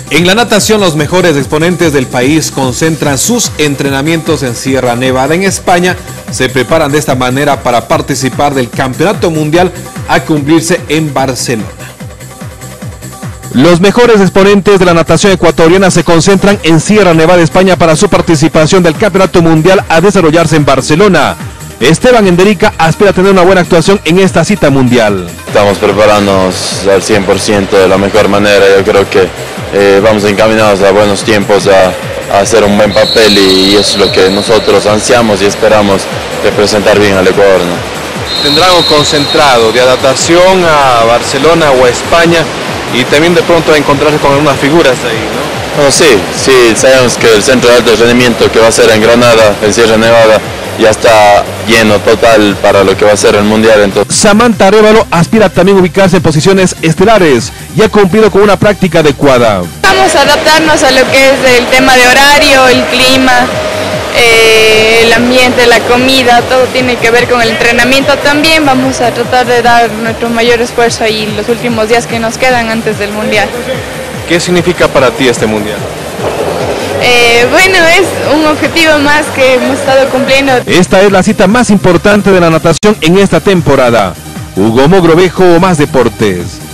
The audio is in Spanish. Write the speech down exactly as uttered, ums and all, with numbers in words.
En la natación, los mejores exponentes del país concentran sus entrenamientos en Sierra Nevada, en España. Se preparan de esta manera para participar del Campeonato Mundial a cumplirse en Barcelona. Los mejores exponentes de la natación ecuatoriana se concentran en Sierra Nevada, España, para su participación del Campeonato Mundial a desarrollarse en Barcelona. Esteban Enderica aspira a tener una buena actuación en esta cita mundial. Estamos preparándonos al cien por ciento de la mejor manera. Yo creo que eh, vamos encaminados a buenos tiempos, a, a hacer un buen papel y, y es lo que nosotros ansiamos y esperamos representar bien al Ecuador, ¿no? Tendrán un concentrado de adaptación a Barcelona o a España y también de pronto a encontrarse con algunas figuras ahí, ¿no? No, sí, sí, sabemos que el centro de alto rendimiento que va a ser en Granada, en Sierra Nevada, ya está lleno total para lo que va a ser el Mundial. Entonces. Samantha Arévalo aspira también a ubicarse en posiciones estelares y ha cumplido con una práctica adecuada. Vamos a adaptarnos a lo que es el tema de horario, el clima, eh, el ambiente, la comida, todo tiene que ver con el entrenamiento también. Vamos a tratar de dar nuestro mayor esfuerzo ahí los últimos días que nos quedan antes del Mundial. ¿Qué significa para ti este Mundial? Eh, bueno, es un objetivo más que hemos estado cumpliendo. Esta es la cita más importante de la natación en esta temporada. Hugo Mogrovejo, Más Deportes.